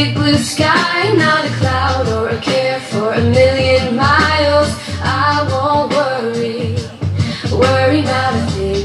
big blue sky, not a cloud or a care for a million miles. I won't worry about a thing.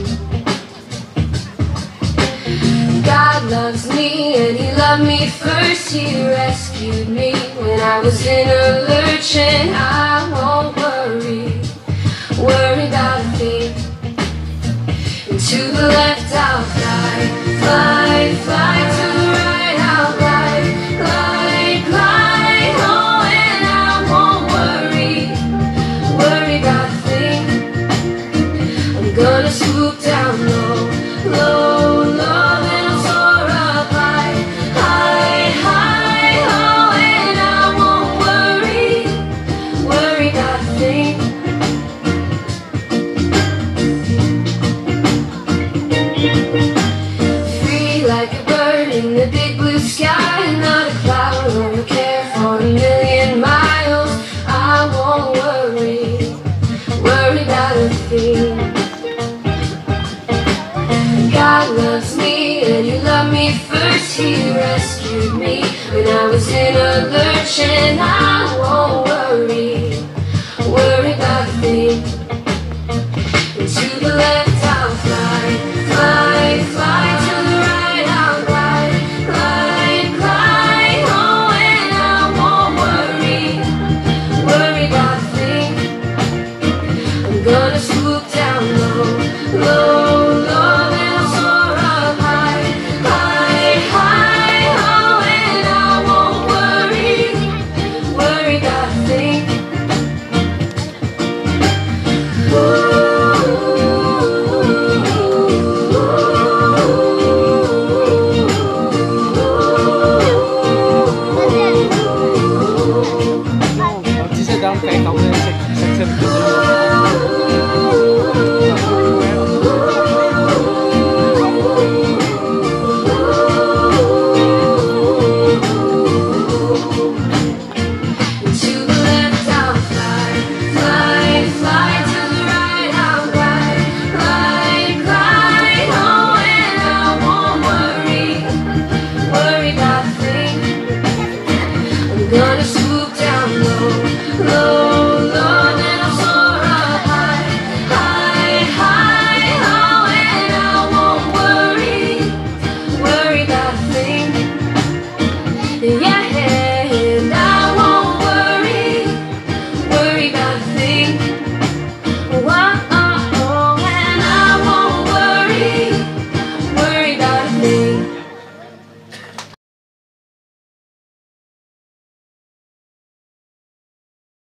God loves me and He loved me first. He rescued me when I was in a lurch, and I won't worry about a thing. And to the left I'll fly, fly, fly. To the right I'll glide, glide, glide. Oh, and I won't worry about a thing. I'm gonna swoop down low, low, low. Then I'll soar up high, high, high. Oh, and I won't worry about a thing. Like a bird in the big blue sky, not a cloud or a care for a million miles. I won't worry about a thing. God loves me and He loved me first. He rescued me when I was in a lurch,